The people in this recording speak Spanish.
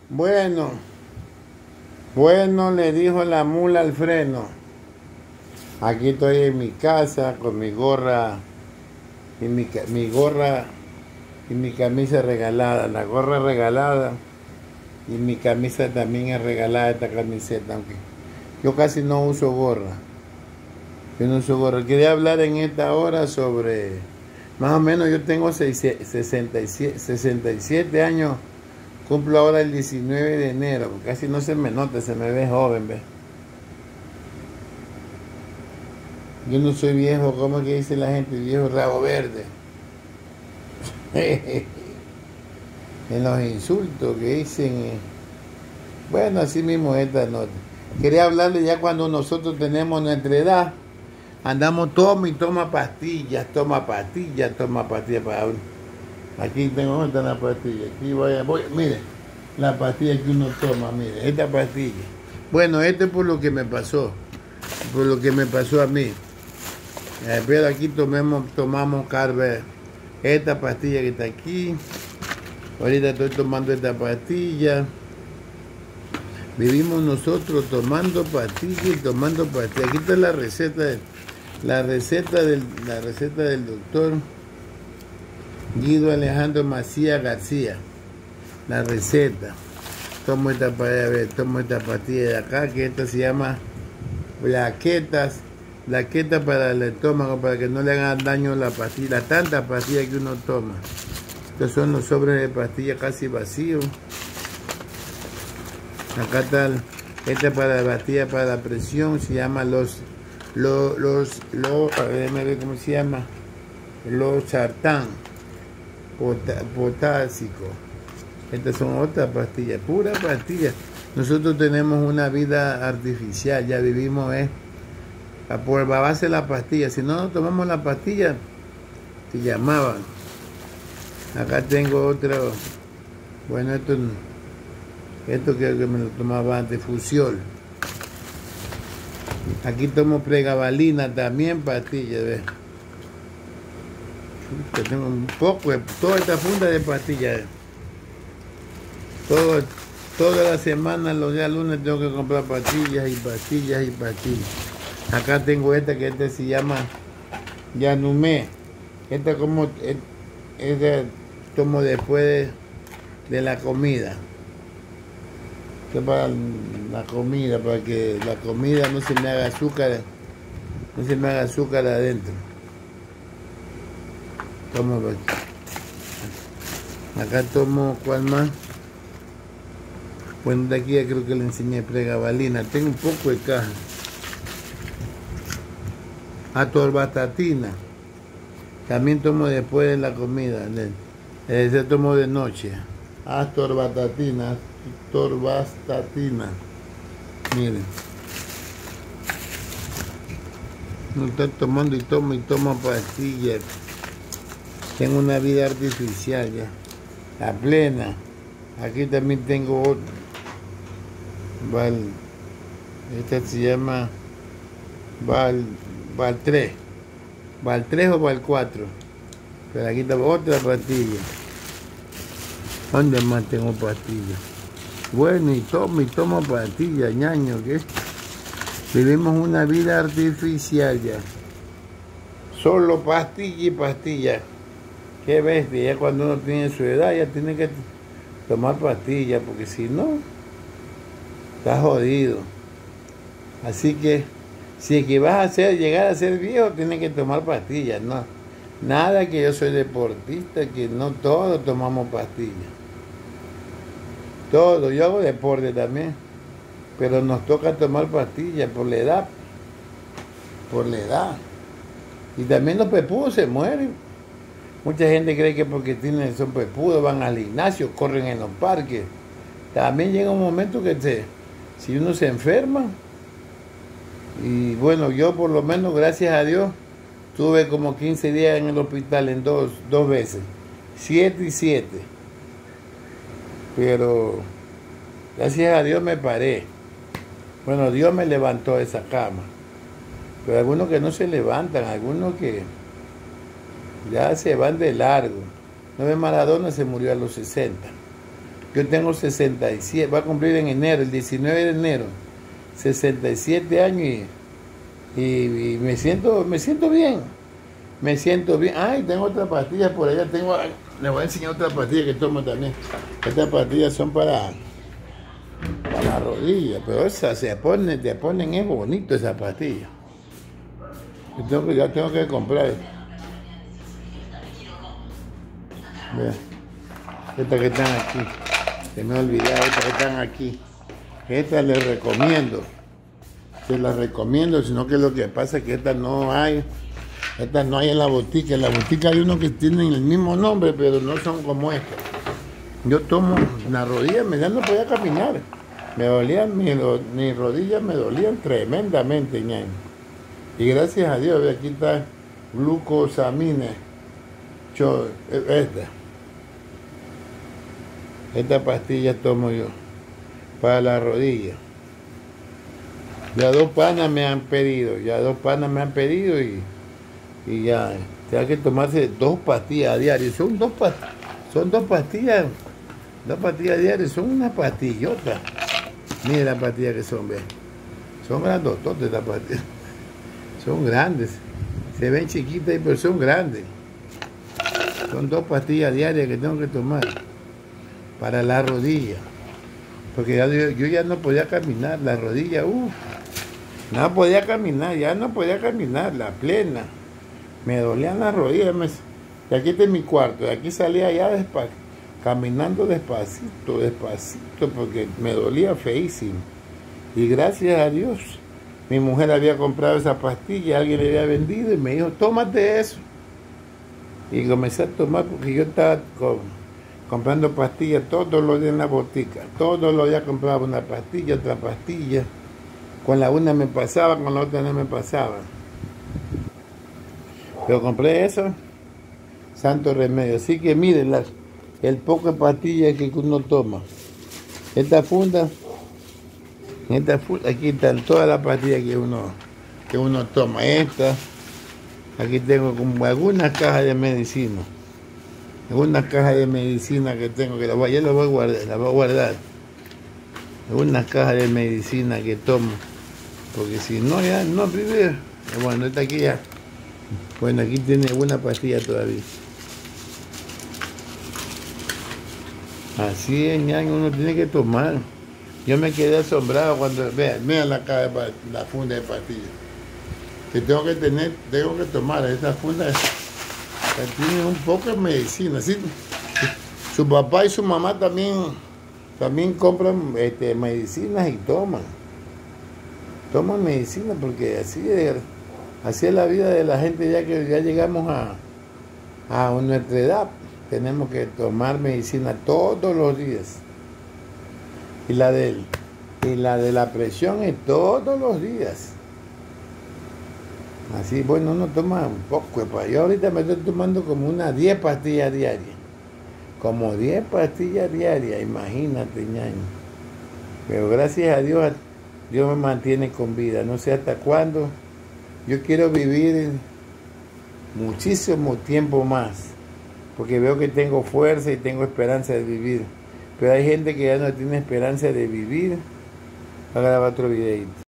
Bueno, bueno, le dijo la mula al freno. Aquí estoy en mi casa con mi gorra y mi gorra y mi camisa regalada. La gorra regalada y mi camisa también es regalada, esta camiseta, aunque yo casi no uso gorra. Yo no uso gorra. Quería hablar en esta hora sobre, más o menos yo tengo 67 años. Cumplo ahora el 19 de enero, casi no se me nota, se me ve joven, ¿ves? Yo no soy viejo, ¿cómo es que dice la gente? Viejo rabo verde. En los insultos que dicen, bueno, así mismo esta nota. Quería hablarle ya cuando nosotros tenemos nuestra edad, andamos toma y toma pastillas. Aquí tengo otra la pastilla. Aquí mire, la pastilla que uno toma, mire, esta pastilla. Bueno, esto es por lo que me pasó a mí. Pero aquí tomamos Carver, esta pastilla que está aquí. Ahorita estoy tomando esta pastilla. Vivimos nosotros tomando pastillas y tomando pastillas. Aquí está la receta del doctor Guido Alejandro Macías García. La receta. Tomo esta pastilla de acá, que esta se llama plaquetas para el estómago, para que no le hagan daño a la pastilla, tantas pastillas que uno toma. Estos son los sobres de pastillas casi vacíos. Acá está esta para la pastilla para la presión, se llama a ver, déjame ver cómo se llama. Los sartán potásico. Estas son otras pastillas, puras pastillas. Nosotros tenemos una vida artificial, ya vivimos por base de la pastilla. Si no tomamos la pastilla, te llamaban. Acá tengo otro, bueno, esto creo que me lo tomaba antes, Fusiol. Aquí tomo pregabalina también, pastillas, ¿ves? Tengo un poco de toda esta funda de pastillas. Toda la semana, los días lunes, tengo que comprar pastillas y pastillas y pastillas. Acá tengo esta que se llama Yanumé. Esta tomo después de la comida. Esto es para la comida, para que la comida no se me haga azúcar adentro. Tomo acá tomo, ¿cuál más? Bueno, de aquí ya creo que le enseñé pregabalina. Tengo un poco de caja. Atorvastatina. También tomo después de la comida. Ese tomo de noche. Atorvastatina. Miren. No estoy tomando y tomo pastillas. Tengo una vida artificial ya. La plena. Aquí también tengo otro. Esta se llama Val 3 o Val 4. Pero aquí está otra pastilla. ¿Dónde más tengo pastillas? Bueno, y tomo pastillas, ñaño, ¿qué? Vivimos una vida artificial ya. Solo pastilla y pastilla. Qué bestia, ya cuando uno tiene su edad ya tiene que tomar pastillas, porque si no, está jodido. Así que, si es que vas a llegar a ser viejo, tienes que tomar pastillas, no. Nada que yo soy deportista, que no todos tomamos pastillas. Todo, yo hago deporte también, pero nos toca tomar pastillas por la edad. Y también los pepudos se mueren. Mucha gente cree que porque son pepudos, van al gimnasio, corren en los parques. También llega un momento que si uno se enferma, y bueno, yo por lo menos, gracias a Dios, tuve como 15 días en el hospital en dos veces, 7 y 7. Pero gracias a Dios me paré. Bueno, Dios me levantó de esa cama. Pero algunos que no se levantan, algunos que ya se van de largo. 9 Maradona se murió a los 60. Yo tengo 67, va a cumplir en enero, el 19 de enero, 67 años y me siento bien. Me siento bien. Ay, tengo otra pastilla por allá. Les voy a enseñar otra pastilla que tomo también. Estas pastillas son para la rodilla, pero esa te ponen, es bonito esa pastilla. Ya tengo que comprar. Vean. Estas que están aquí. Se me olvidó, estas que están aquí. Estas les recomiendo. Se las recomiendo, sino que lo que pasa es que estas no hay. Estas no hay en la botica. En la botica hay unos que tienen el mismo nombre, pero no son como estas. Yo tomo la rodilla, ya no podía caminar. Me dolían, mis rodillas me dolían tremendamente, ñaño. Y gracias a Dios, aquí está glucosamina. Esta pastilla tomo yo para la rodilla. Ya dos panas me han pedido y ya, hay que tomarse 2 pastillas a diario. Son dos pastillas diarias, son una pastillota. Miren las pastillas que son, vean. Son grandototes estas pastillas. Son grandes. Se ven chiquitas, pero son grandes. Son 2 pastillas diarias que tengo que tomar para la rodilla. Porque yo ya no podía caminar, la rodilla, no podía caminar, la plena. Me dolían las rodillas. Y aquí está mi cuarto, de aquí salía ya caminando despacito, porque me dolía feísimo. Y gracias a Dios, mi mujer había comprado esa pastilla, alguien le había vendido y me dijo, tómate eso. Y comencé a tomar porque yo estaba comprando pastillas todos los días en la botica. Todos los días compraba una pastilla, otra pastilla. Con la una me pasaba, con la otra no me pasaba. Pero compré eso, santo remedio. Así que miren el poco de pastillas que uno toma. Esta funda, aquí están todas las pastillas que uno toma. Aquí tengo como algunas cajas de medicina. Algunas cajas de medicina que tengo, que ya las voy a guardar. Algunas cajas de medicina que tomo. Porque si no, ya no vive. Bueno, esta aquí ya. Bueno, aquí tiene una pastilla todavía. Así es, ñaño, uno tiene que tomar. Yo me quedé asombrado cuando... Vean la caja la funda de pastillas. Que tengo que tomar. Esta funda tiene un poco de medicina. ¿Sí? Su papá y su mamá también compran medicinas y toman medicina, porque así es la vida de la gente, ya que ya llegamos a nuestra edad. Tenemos que tomar medicina todos los días. Y la de la presión es todos los días. Así, bueno, uno toma un poco. Yo ahorita me estoy tomando como unas 10 pastillas diarias. Como 10 pastillas diarias, imagínate, ñaño. Pero gracias a Dios, Dios me mantiene con vida. No sé hasta cuándo. Yo quiero vivir muchísimo tiempo más. Porque veo que tengo fuerza y tengo esperanza de vivir. Pero hay gente que ya no tiene esperanza de vivir. Voy a grabar otro videito.